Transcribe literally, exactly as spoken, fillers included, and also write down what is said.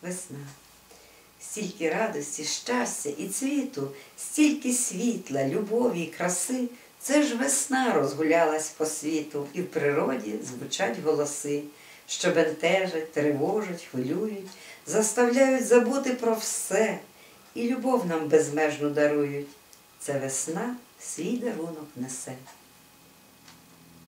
весна. Стільки радості, щастя і цвіту, стільки світла, любові і краси. Це ж весна розгулялась по світу, і в природі звучать голоси, що бентежать, тривожать, хвилюють, заставляють забути про все, і любов нам безмежну дарують. Це весна свій дарунок несе.